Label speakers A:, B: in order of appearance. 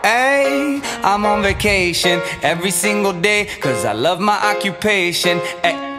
A: Ay, I'm on vacation every single day, 'cause I love my occupation. Ay,